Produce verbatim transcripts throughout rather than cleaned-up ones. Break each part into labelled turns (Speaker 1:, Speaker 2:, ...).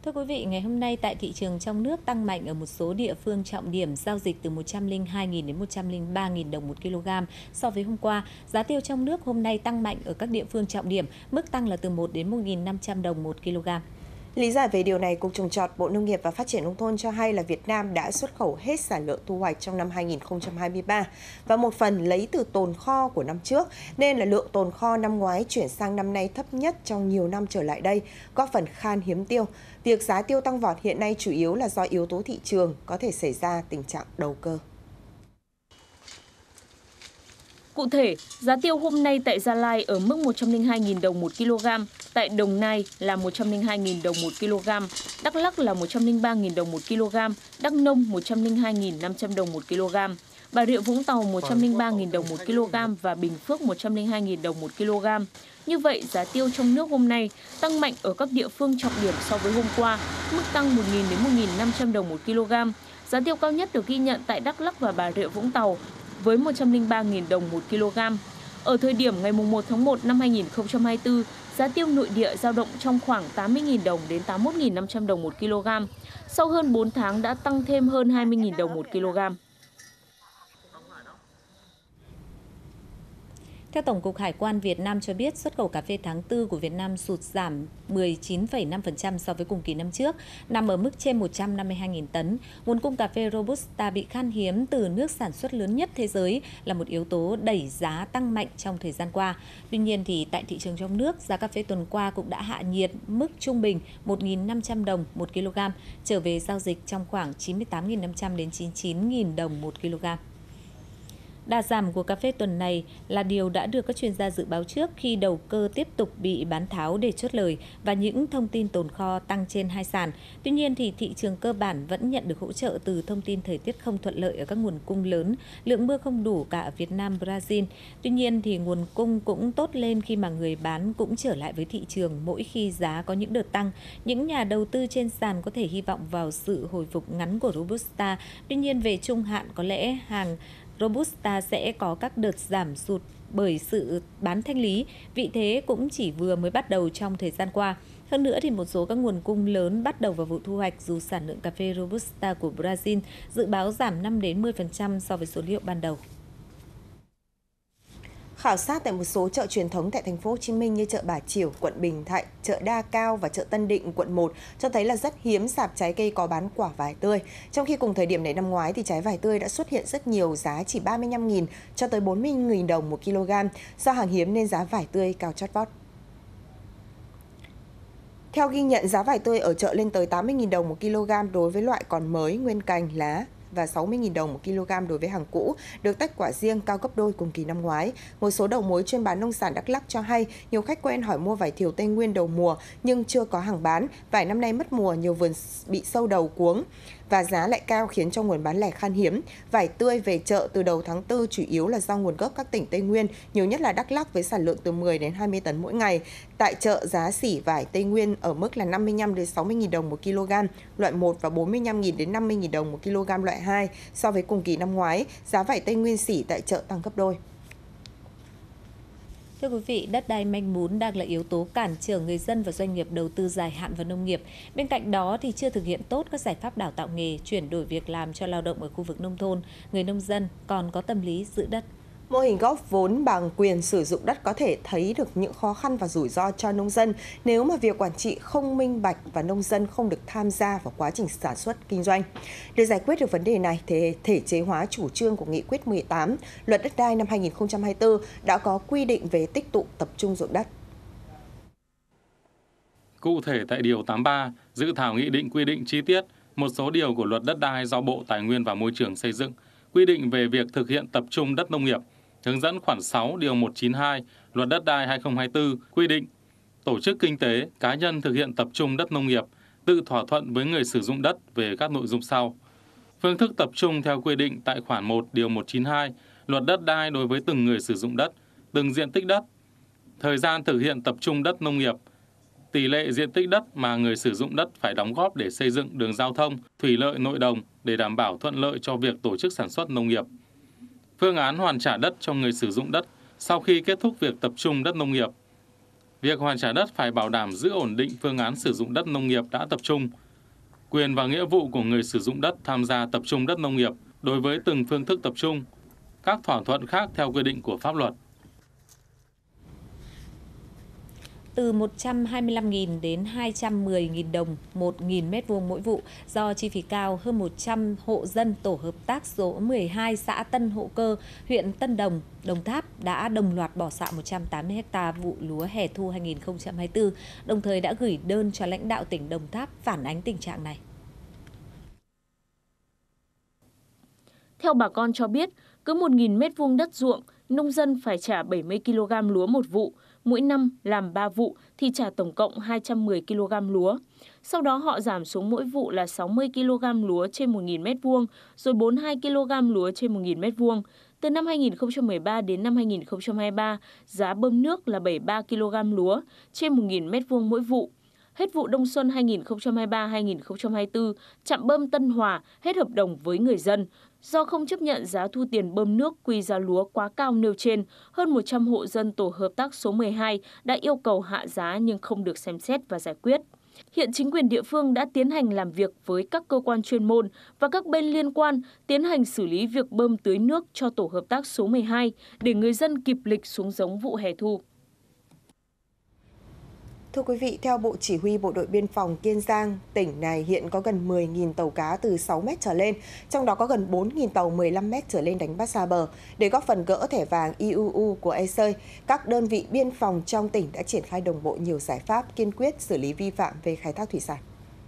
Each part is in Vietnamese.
Speaker 1: Thưa quý vị, ngày hôm nay tại thị trường trong nước tăng mạnh ở một số địa phương trọng điểm, giao dịch từ một trăm lẻ hai nghìn đến một trăm lẻ ba nghìn đồng một kg so với hôm qua. Giá tiêu trong nước hôm nay tăng mạnh ở các địa phương trọng điểm, mức tăng là từ một đến một nghìn năm trăm đồng một kg.
Speaker 2: Lý giải về điều này, Cục Trồng trọt, Bộ Nông nghiệp và Phát triển Nông thôn cho hay là Việt Nam đã xuất khẩu hết sản lượng thu hoạch trong năm hai nghìn không trăm hai mươi ba và một phần lấy từ tồn kho của năm trước, nên là lượng tồn kho năm ngoái chuyển sang năm nay thấp nhất trong nhiều năm trở lại đây, góp phần khan hiếm tiêu. Việc giá tiêu tăng vọt hiện nay chủ yếu là do yếu tố thị trường, có thể xảy ra tình trạng đầu cơ.
Speaker 3: Cụ thể, giá tiêu hôm nay tại Gia Lai ở mức một trăm lẻ hai nghìn đồng một kg, tại Đồng Nai là một trăm lẻ hai nghìn đồng một kg, Đắk Lắk là một trăm lẻ ba nghìn đồng một kg, Đắk Nông một trăm lẻ hai nghìn năm trăm đồng một kg, Bà Rịa Vũng Tàu một trăm lẻ ba nghìn đồng một kg và Bình Phước một trăm lẻ hai nghìn đồng một kg. Như vậy, giá tiêu trong nước hôm nay tăng mạnh ở các địa phương trọng điểm so với hôm qua, mức tăng một nghìn đến một nghìn năm trăm đồng một kg. Giá tiêu cao nhất được ghi nhận tại Đắk Lắk và Bà Rịa Vũng Tàu với một trăm lẻ ba nghìn đồng một kg. Ở thời điểm ngày một tháng một năm hai nghìn không trăm hai mươi tư, giá tiêu nội địa dao động trong khoảng tám mươi nghìn đồng đến tám mươi mốt nghìn năm trăm đồng một kg. Sau hơn bốn tháng đã tăng thêm hơn hai mươi nghìn đồng một kg.
Speaker 1: Theo Tổng cục Hải quan Việt Nam cho biết, xuất khẩu cà phê tháng tư của Việt Nam sụt giảm mười chín phẩy năm phần trăm so với cùng kỳ năm trước, nằm ở mức trên một trăm năm mươi hai nghìn tấn. Nguồn cung cà phê Robusta bị khan hiếm từ nước sản xuất lớn nhất thế giới là một yếu tố đẩy giá tăng mạnh trong thời gian qua. Tuy nhiên, thì tại thị trường trong nước, giá cà phê tuần qua cũng đã hạ nhiệt mức trung bình một nghìn năm trăm đồng một kg, trở về giao dịch trong khoảng chín mươi tám nghìn năm trăm đến chín mươi chín nghìn đồng một kg. Đà giảm của cà phê tuần này là điều đã được các chuyên gia dự báo trước khi đầu cơ tiếp tục bị bán tháo để chốt lời và những thông tin tồn kho tăng trên hai sàn. Tuy nhiên, thì thị trường cơ bản vẫn nhận được hỗ trợ từ thông tin thời tiết không thuận lợi ở các nguồn cung lớn, lượng mưa không đủ cả ở Việt Nam, Brazil. Tuy nhiên, thì nguồn cung cũng tốt lên khi mà người bán cũng trở lại với thị trường mỗi khi giá có những đợt tăng. Những nhà đầu tư trên sàn có thể hy vọng vào sự hồi phục ngắn của Robusta. Tuy nhiên, về trung hạn có lẽ hàng Robusta sẽ có các đợt giảm sụt bởi sự bán thanh lý, vị thế cũng chỉ vừa mới bắt đầu trong thời gian qua. Hơn nữa, thì một số các nguồn cung lớn bắt đầu vào vụ thu hoạch, dù sản lượng cà phê Robusta của Brazil dự báo giảm năm đến mười phần trăm so với số liệu ban đầu.
Speaker 2: Khảo sát tại một số chợ truyền thống tại thành phố Hồ Chí Minh như chợ Bà Chiểu, quận Bình Thạnh, chợ Đa Cao và chợ Tân Định, quận một cho thấy là rất hiếm sạp trái cây có bán quả vải tươi. Trong khi cùng thời điểm này năm ngoái thì trái vải tươi đã xuất hiện rất nhiều, giá chỉ ba mươi lăm nghìn cho tới bốn mươi nghìn đồng một kg. Do hàng hiếm nên giá vải tươi cao chót vót. Theo ghi nhận, giá vải tươi ở chợ lên tới tám mươi nghìn đồng một kg đối với loại còn mới, nguyên cành, lá và sáu mươi nghìn đồng một kg đối với hàng cũ, được tách quả riêng, cao gấp đôi cùng kỳ năm ngoái. Một số đầu mối chuyên bán nông sản Đắk Lắk cho hay nhiều khách quen hỏi mua vải thiều Tây Nguyên đầu mùa nhưng chưa có hàng bán. Vải năm nay mất mùa, nhiều vườn bị sâu đầu cuống và giá lại cao khiến cho nguồn bán lẻ khan hiếm. Vải tươi về chợ từ đầu tháng tư chủ yếu là do nguồn gốc các tỉnh Tây Nguyên, nhiều nhất là Đắk Lắk với sản lượng từ mười đến hai mươi tấn mỗi ngày. Tại chợ, giá sỉ vải Tây Nguyên ở mức là năm mươi lăm đến sáu mươi nghìn đồng một kg loại một và bốn mươi lăm nghìn đến năm mươi nghìn đồng một kg loại hai. So với cùng kỳ năm ngoái, giá vải Tây Nguyên sỉ tại chợ tăng gấp đôi.
Speaker 1: Thưa quý vị, đất đai manh mún đang là yếu tố cản trở người dân và doanh nghiệp đầu tư dài hạn vào nông nghiệp. Bên cạnh đó, thì chưa thực hiện tốt các giải pháp đào tạo nghề, chuyển đổi việc làm cho lao động ở khu vực nông thôn. Người nông dân còn có tâm lý giữ đất.
Speaker 2: Mô hình góp vốn bằng quyền sử dụng đất có thể thấy được những khó khăn và rủi ro cho nông dân nếu mà việc quản trị không minh bạch và nông dân không được tham gia vào quá trình sản xuất kinh doanh. Để giải quyết được vấn đề này, thì thể chế hóa chủ trương của Nghị quyết mười tám, Luật đất đai năm hai nghìn không trăm hai mươi tư đã có quy định về tích tụ tập trung ruộng đất.
Speaker 4: Cụ thể tại Điều tám mươi ba, dự thảo nghị định quy định chi tiết một số điều của Luật đất đai do Bộ Tài nguyên và Môi trường xây dựng, quy định về việc thực hiện tập trung đất nông nghiệp. Hướng dẫn khoản sáu điều một trăm chín mươi hai Luật đất đai hai nghìn không trăm hai mươi tư quy định tổ chức kinh tế, cá nhân thực hiện tập trung đất nông nghiệp, tự thỏa thuận với người sử dụng đất về các nội dung sau. Phương thức tập trung theo quy định tại khoản một điều một trăm chín mươi hai Luật đất đai đối với từng người sử dụng đất, từng diện tích đất, thời gian thực hiện tập trung đất nông nghiệp, tỷ lệ diện tích đất mà người sử dụng đất phải đóng góp để xây dựng đường giao thông, thủy lợi nội đồng để đảm bảo thuận lợi cho việc tổ chức sản xuất nông nghiệp. Phương án hoàn trả đất cho người sử dụng đất sau khi kết thúc việc tập trung đất nông nghiệp. Việc hoàn trả đất phải bảo đảm giữ ổn định phương án sử dụng đất nông nghiệp đã tập trung, quyền và nghĩa vụ của người sử dụng đất tham gia tập trung đất nông nghiệp đối với từng phương thức tập trung, các thỏa thuận khác theo quy định của pháp luật.
Speaker 1: Từ một trăm hai mươi lăm nghìn đến hai trăm mười nghìn đồng một nghìn mét vuông mỗi vụ, do chi phí cao, hơn một trăm hộ dân tổ hợp tác số mười hai xã Tân Hộ Cơ, huyện Tân Đồng, Đồng Tháp đã đồng loạt bỏ xạ một trăm tám mươi héc ta vụ lúa hè thu hai nghìn không trăm hai mươi tư, đồng thời đã gửi đơn cho lãnh đạo tỉnh Đồng Tháp phản ánh tình trạng này.
Speaker 3: Theo bà con cho biết, cứ một nghìn mét vuông đất ruộng, nông dân phải trả bảy mươi ki lô gam lúa một vụ, mỗi năm làm ba vụ thì trả tổng cộng hai trăm mười ki lô gam lúa. Sau đó họ giảm xuống mỗi vụ là sáu mươi ki lô gam lúa trên một nghìn mét vuông, rồi bốn mươi hai ki lô gam lúa trên một nghìn mét vuông. Từ năm hai nghìn không trăm mười ba đến năm hai nghìn không trăm hai mươi ba, giá bơm nước là bảy mươi ba ki lô gam lúa trên một nghìn mét vuông mỗi vụ. Hết vụ đông xuân hai nghìn không trăm hai mươi ba hai nghìn không trăm hai mươi tư, trạm bơm Tân Hòa hết hợp đồng với người dân. Do không chấp nhận giá thu tiền bơm nước quy giá lúa quá cao nêu trên, hơn một trăm hộ dân tổ hợp tác số mười hai đã yêu cầu hạ giá nhưng không được xem xét và giải quyết. Hiện chính quyền địa phương đã tiến hành làm việc với các cơ quan chuyên môn và các bên liên quan tiến hành xử lý việc bơm tưới nước cho tổ hợp tác số mười hai để người dân kịp lịch xuống giống vụ hè thu.
Speaker 2: Thưa quý vị, theo Bộ Chỉ huy Bộ đội Biên phòng Kiên Giang, tỉnh này hiện có gần mười nghìn tàu cá từ sáu mét trở lên, trong đó có gần bốn nghìn tàu mười lăm mét trở lên đánh bắt xa bờ. Để góp phần gỡ thẻ vàng i u u của e xê, các đơn vị biên phòng trong tỉnh đã triển khai đồng bộ nhiều giải pháp kiên quyết xử lý vi phạm về khai thác thủy sản.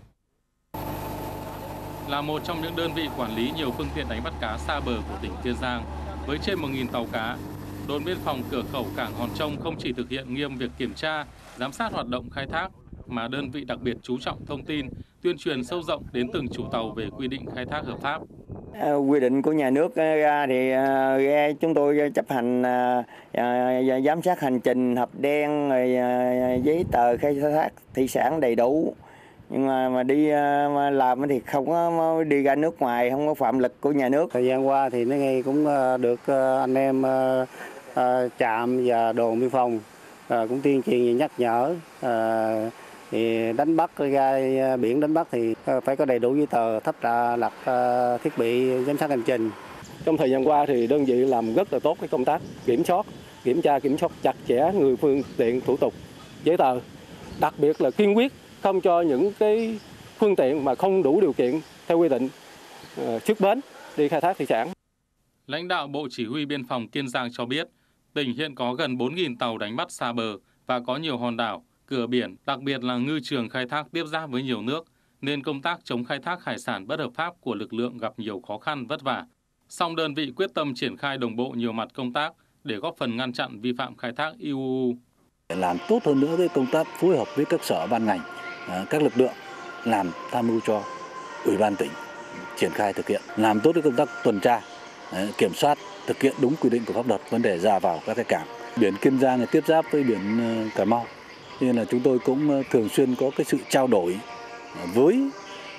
Speaker 4: Là một trong những đơn vị quản lý nhiều phương tiện đánh bắt cá xa bờ của tỉnh Kiên Giang, với trên một nghìn tàu cá, đồn biên phòng cửa khẩu cảng Hòn Trông không chỉ thực hiện nghiêm việc kiểm tra, giám sát hoạt động khai thác, mà đơn vị đặc biệt chú trọng thông tin, tuyên truyền sâu rộng đến từng chủ tàu về quy định khai thác hợp pháp.
Speaker 5: À, quy định của nhà nước ra thì uh, chúng tôi chấp hành uh, uh, giám sát hành trình, hộp đen, rồi, uh, giấy tờ khai thác thủy sản đầy đủ. Nhưng mà, mà đi uh, làm thì không có đi ra nước ngoài, không có phạm luật của nhà nước.
Speaker 6: Thời gian qua thì nó nghe cũng uh, được uh, anh em uh, uh, trạm và đồn biên phòng uh, cũng tuyên truyền nhắc nhở. Uh, thì đánh bắt ra biển đánh bắt thì phải có đầy đủ giấy tờ, thắp đặt uh, thiết bị giám sát hành trình.
Speaker 7: Trong thời gian qua thì đơn vị làm rất là tốt cái công tác kiểm soát, kiểm tra, kiểm soát chặt chẽ người phương tiện, thủ tục, giấy tờ. Đặc biệt là kiên quyết không cho những cái phương tiện mà không đủ điều kiện theo quy định uh, xuất bến đi khai thác thủy sản.
Speaker 4: Lãnh đạo Bộ Chỉ huy Biên phòng Kiên Giang cho biết, tỉnh hiện có gần bốn nghìn tàu đánh bắt xa bờ và có nhiều hòn đảo, cửa biển, đặc biệt là ngư trường khai thác tiếp giáp với nhiều nước, nên công tác chống khai thác hải sản bất hợp pháp của lực lượng gặp nhiều khó khăn vất vả. Song đơn vị quyết tâm triển khai đồng bộ nhiều mặt công tác để góp phần ngăn chặn vi phạm khai thác i u u.
Speaker 8: Làm tốt hơn nữa với công tác phối hợp với các sở ban ngành, các lực lượng làm tham mưu cho Ủy ban tỉnh triển khai thực hiện, làm tốt cái công tác tuần tra, kiểm soát, thực hiện đúng quy định của pháp luật vấn đề ra vào các cái cảng. Biển Kiên Giang là tiếp giáp với biển Cà Mau, nên là chúng tôi cũng thường xuyên có cái sự trao đổi với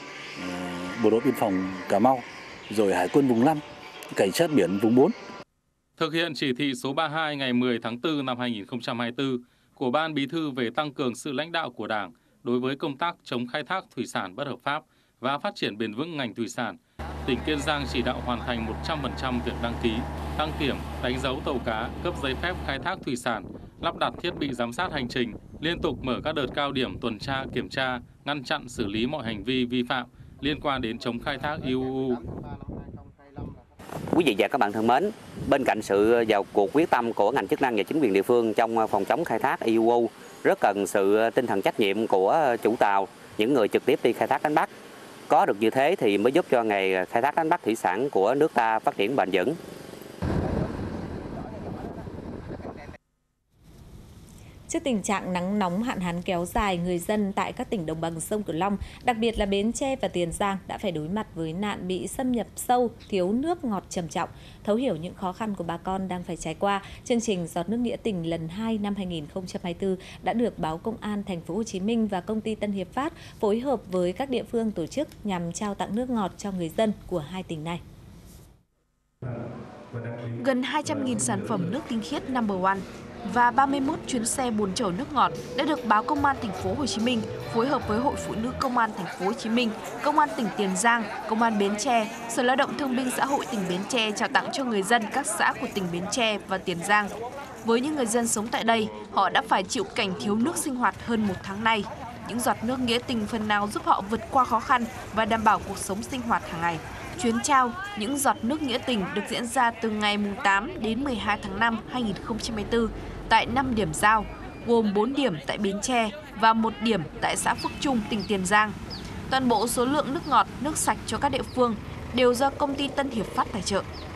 Speaker 8: Bộ đội Biên phòng Cà Mau, rồi Hải quân vùng năm, Cảnh sát biển vùng bốn.
Speaker 4: Thực hiện chỉ thị số ba mươi hai ngày mười tháng tư năm hai nghìn không trăm hai mươi tư của Ban Bí thư về tăng cường sự lãnh đạo của Đảng đối với công tác chống khai thác thủy sản bất hợp pháp và phát triển bền vững ngành thủy sản, tỉnh Kiên Giang chỉ đạo hoàn thành một trăm phần trăm việc đăng ký, đăng kiểm, đánh dấu tàu cá, cấp giấy phép khai thác thủy sản, lắp đặt thiết bị giám sát hành trình, liên tục mở các đợt cao điểm tuần tra, kiểm tra, ngăn chặn xử lý mọi hành vi vi phạm liên quan đến chống khai thác i u u.
Speaker 9: Quý vị và các bạn thân mến, bên cạnh sự vào cuộc quyết tâm của ngành chức năng và chính quyền địa phương trong phòng chống khai thác i u u, rất cần sự tinh thần trách nhiệm của chủ tàu, những người trực tiếp đi khai thác đánh bắt. Có được như thế thì mới giúp cho nghề khai thác đánh bắt thủy sản của nước ta phát triển bền vững.
Speaker 1: Trước tình trạng nắng nóng hạn hán kéo dài, người dân tại các tỉnh đồng bằng sông Cửu Long, đặc biệt là Bến Tre và Tiền Giang đã phải đối mặt với nạn bị xâm nhập sâu, thiếu nước ngọt trầm trọng. Thấu hiểu những khó khăn của bà con đang phải trải qua, chương trình Giọt nước nghĩa tình lần hai năm hai nghìn không trăm hai mươi tư đã được báo Công an Thành phố Hồ Chí Minh và công ty Tân Hiệp Phát phối hợp với các địa phương tổ chức nhằm trao tặng nước ngọt cho người dân của hai tỉnh này.
Speaker 10: Gần hai trăm nghìn sản phẩm nước tinh khiết number one, và ba mươi mốt chuyến xe bồn chở nước ngọt đã được báo Công an thành phố Hồ Chí Minh phối hợp với Hội Phụ nữ Công an thành phố Hồ Chí Minh, Công an tỉnh Tiền Giang, Công an Bến Tre, Sở Lao động Thương binh Xã hội tỉnh Bến Tre trao tặng cho người dân các xã của tỉnh Bến Tre và Tiền Giang. Với những người dân sống tại đây, họ đã phải chịu cảnh thiếu nước sinh hoạt hơn một tháng nay. Những giọt nước nghĩa tình phần nào giúp họ vượt qua khó khăn và đảm bảo cuộc sống sinh hoạt hàng ngày. Chuyến trao những giọt nước nghĩa tình được diễn ra từ ngày tám đến mười hai tháng năm năm hai nghìn không trăm hai mươi tư tại năm điểm giao, gồm bốn điểm tại Bến Tre và một điểm tại xã Phước Trung, tỉnh Tiền Giang. Toàn bộ số lượng nước ngọt, nước sạch cho các địa phương đều do công ty Tân Hiệp Phát tài trợ.